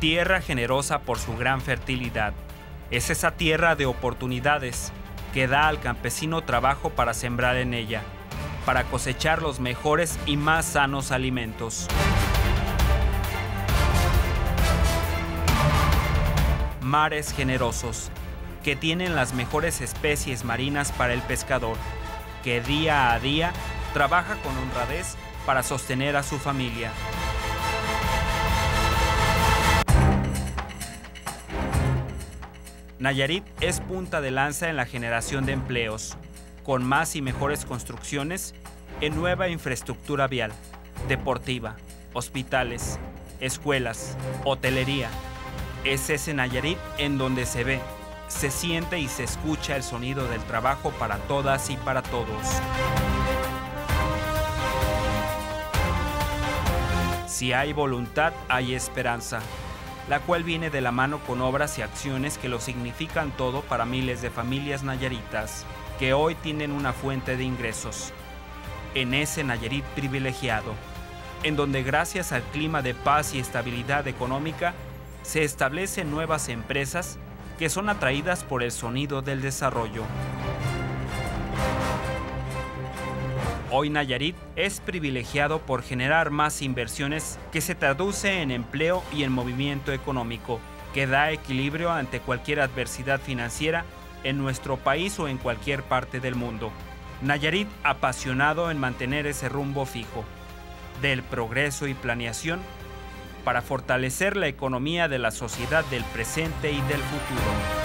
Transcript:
Tierra generosa por su gran fertilidad. Es esa tierra de oportunidades que da al campesino trabajo para sembrar en ella, para cosechar los mejores y más sanos alimentos. Mares generosos, que tienen las mejores especies marinas para el pescador, que día a día trabaja con honradez para sostener a su familia. Nayarit es punta de lanza en la generación de empleos, con más y mejores construcciones en nueva infraestructura vial, deportiva, hospitales, escuelas, hotelería. Es ese Nayarit en donde se ve, se siente y se escucha el sonido del trabajo para todas y para todos. Si hay voluntad, hay esperanza, la cual viene de la mano con obras y acciones que lo significan todo para miles de familias nayaritas que hoy tienen una fuente de ingresos. En ese Nayarit privilegiado, en donde gracias al clima de paz y estabilidad económica, se establecen nuevas empresas que son atraídas por el sonido del desarrollo. Hoy Nayarit es privilegiado por generar más inversiones que se traduce en empleo y en movimiento económico, que da equilibrio ante cualquier adversidad financiera en nuestro país o en cualquier parte del mundo. Nayarit apasionado en mantener ese rumbo fijo, del progreso y planeación, para fortalecer la economía de la sociedad del presente y del futuro.